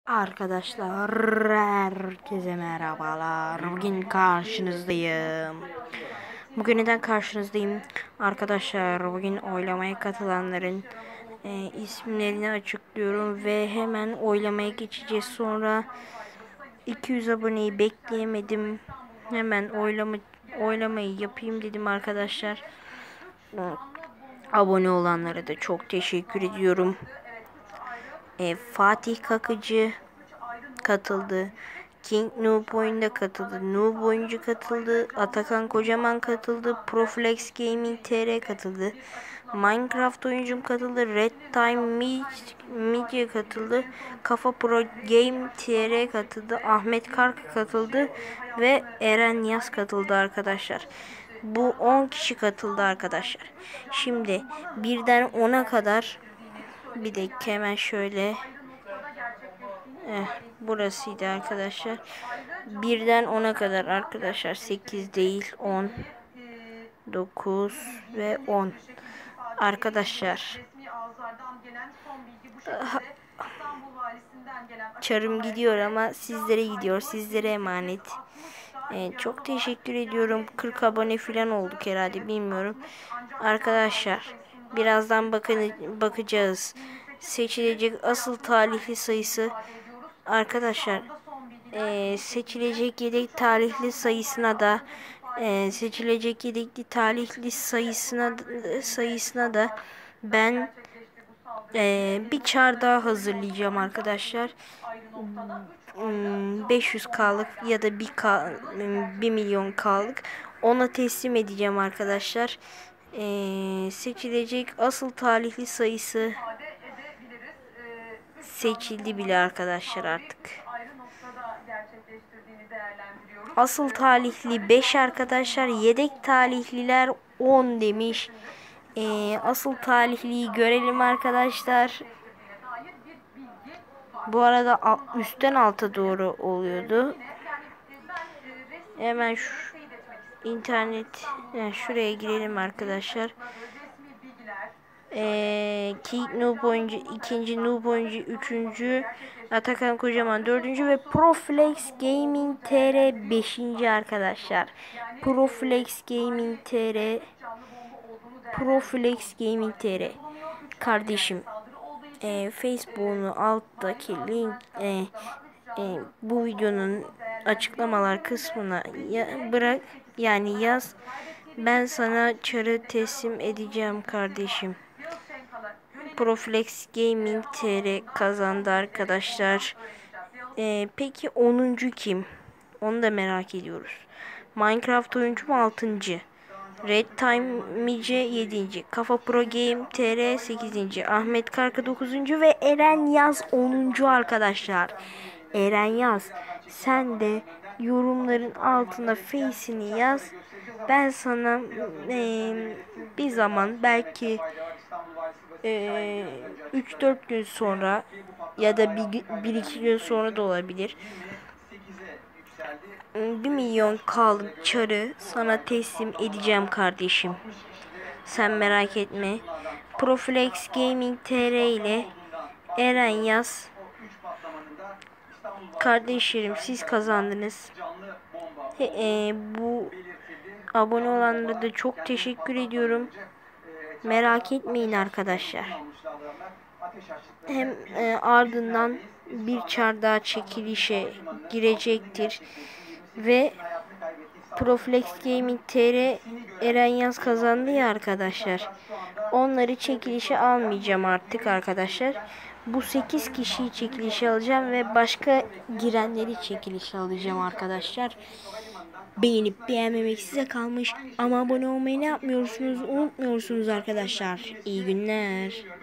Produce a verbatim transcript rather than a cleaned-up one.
Arkadaşlar herkese merhabalar. Bugün karşınızdayım. Bugün neden karşınızdayım? Arkadaşlar bugün oylamaya katılanların e, isimlerini açıklıyorum ve hemen oylamaya geçeceğiz. Sonra iki yüz aboneyi bekleyemedim. Hemen oylama oylamayı yapayım dedim arkadaşlar. Abone olanlara da çok teşekkür ediyorum. E, Fatih Kakıcı katıldı. King Noob oyunda katıldı. Noob oyuncu katıldı. Atakan Kocaman katıldı. Proflex Gaming T R katıldı. Minecraft oyuncum katıldı. Red Time Media katıldı. Kafa Pro Game T R katıldı. Ahmet Kark katıldı. Ve Eren Yaz katıldı arkadaşlar. Bu on kişi katıldı arkadaşlar. Şimdi birden ona kadar bir dakika hemen şöyle Eh, burasıydı arkadaşlar. Birden ona kadar arkadaşlar. sekiz değil, on, dokuz ve on. Arkadaşlar. Çarım gidiyor ama sizlere gidiyor. Sizlere emanet. Ee, çok teşekkür ediyorum. kırk abone falan olduk herhalde, bilmiyorum. Arkadaşlar birazdan bakın bakacağız. Seçilecek asıl talihli sayısı. Arkadaşlar e, seçilecek yedek talihli sayısına da e, seçilecek yedekli talihli sayısına sayısına da ben e, bir çar daha hazırlayacağım arkadaşlar. beş yüz K'lık ya da bir milyon K'lık ona teslim edeceğim arkadaşlar. E, seçilecek asıl talihli sayısı seçildi bile arkadaşlar artık. Asıl talihli beş arkadaşlar. Yedek talihliler on demiş. Ee, asıl talihliyi görelim arkadaşlar. Bu arada üstten alta doğru oluyordu. Hemen şu internet yani şuraya girelim arkadaşlar. Ee, King Noob oyuncu, ikinci Noob oyuncu, üçüncü Atakan Kocaman, dördüncü ve Proflex Gaming T R beşinci arkadaşlar. Proflex Gaming T R Proflex Gaming T R kardeşim, e, Facebook'unu alttaki link e, e, bu videonun açıklamalar kısmına ya, bırak yani yaz, ben sana çarı teslim edeceğim kardeşim. Proflex Gaming T R kazandı arkadaşlar. Ee, peki onuncu kim? Onu da merak ediyoruz. Minecraft oyuncum altıncı. Red Time Mice yedinci. Kafa Pro Game T R sekizinci. Ahmet Karka dokuzuncu ve Eren Yaz onuncu arkadaşlar. Eren Yaz, sen de yorumların altına face'ini yaz. Ben sana e, bir zaman belki e, üç dört gün sonra ya da bir iki gün sonra da olabilir, bir milyon K'lık çarı sana teslim edeceğim kardeşim. Sen merak etme. Proflex Gaming T R ile Eren Yaz kardeşlerim, siz kazandınız. He, e, bu abone olanlara da çok teşekkür ediyorum. Merak etmeyin arkadaşlar. Hem e, ardından bir çar daha çekilişe girecektir. Ve Proflex Gaming T R Eren Yaz kazandı ya arkadaşlar. Onları çekilişe almayacağım artık arkadaşlar. Bu sekiz kişiyi çekilişe alacağım ve başka girenleri çekilişe alacağım arkadaşlar. Beğenip beğenmemek size kalmış ama abone olmayı ne yapmıyorsunuz, unutmuyorsunuz arkadaşlar. İyi günler.